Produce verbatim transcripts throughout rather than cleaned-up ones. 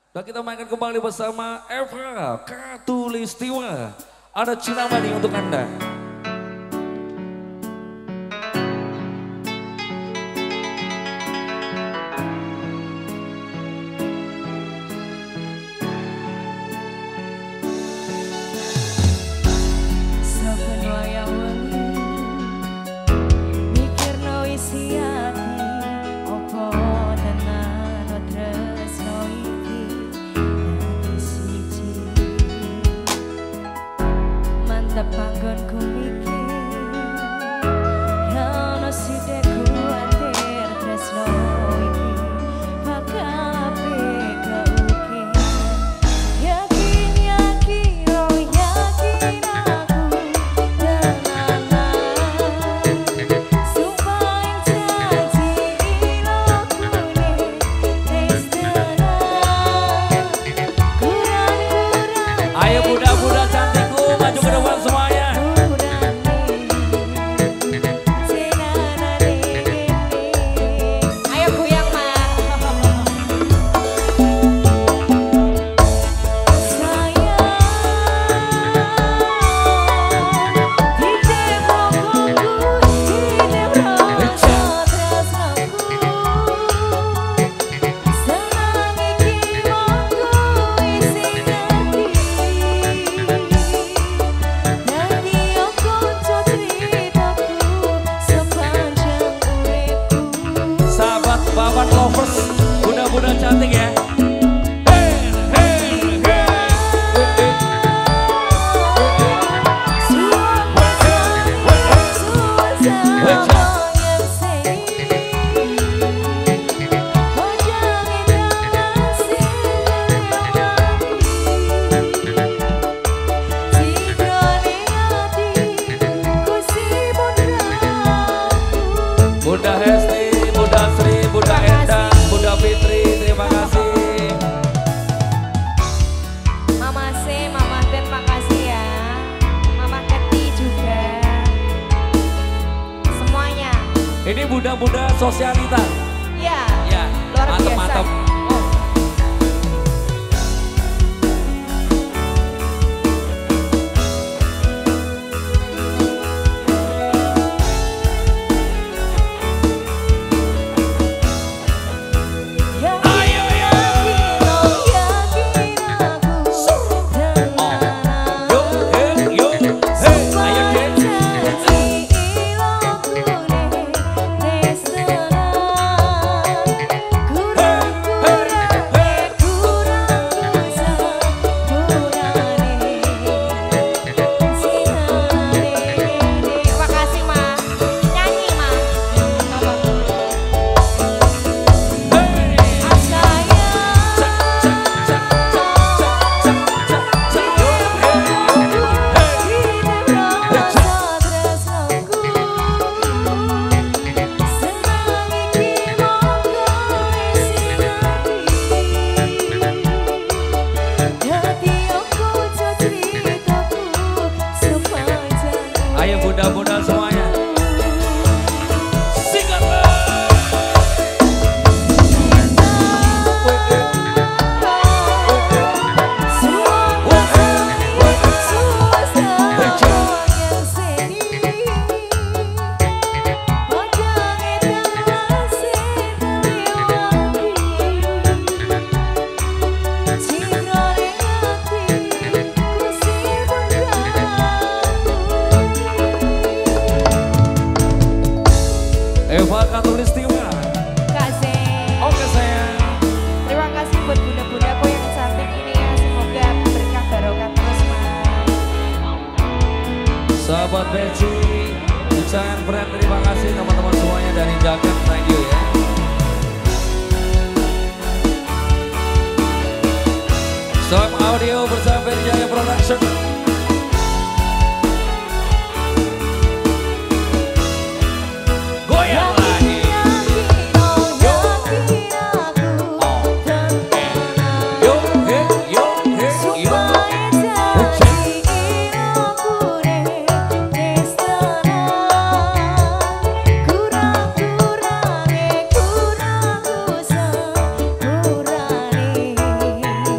Dan kita mainkan kembali bersama Eva Katulistiwa. Ada Cinamani untuk Anda. Panggonku mikir Yono sideku atir tresno iki bakal apik keuke. Yakin yakin oh yakin aku tenanan sumpah ing janji ilokune wis tenan kurang-kurang. Ayo budak-budak cantikku maju ke depan semuanya. Bapak lovers, budak-budak cantik ya. Bunda Hesti, Bunda Sri, Bunda Endang, Bunda Fitri, terima kasih. Mama C, Mama Ted, makasih ya. Mama Keti juga. Semuanya. Ini bunda-bunda sosialita. Iya. Ya, luar mantep, biasa. mantep. Ayo bunda-bunda semuanya. Eva Katulistiwa. Kasih. Oke sayang. Terima kasih buat bunda-bundaku yang cantik ini ya. Semoga berkah barokah terus mas. Sahabat Beci, Ucahan Friend, terima kasih teman-teman semuanya dari Jakarta, thank you ya. Sob Audio bersama Jaya Production. Goyang lagi. Yo, hey, yo, hey, yo. Kurang-kurang kurang usah kurang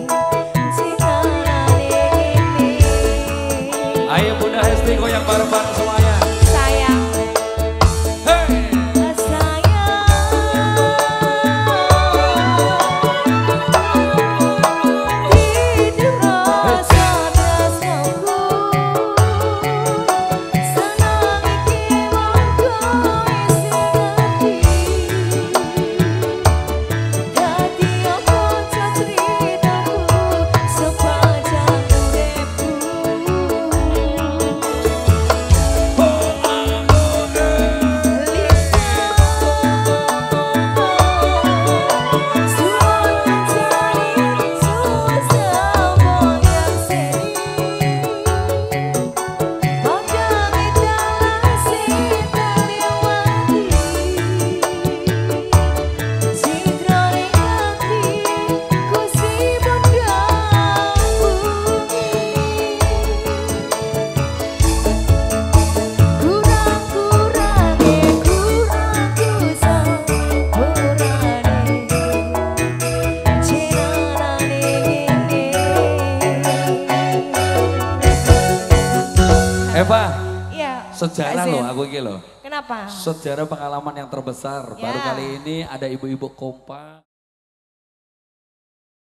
Sejarah Kak loh Zen. aku ini loh. Kenapa? Sejarah pengalaman yang terbesar. Ya. Baru kali ini ada ibu-ibu kompak.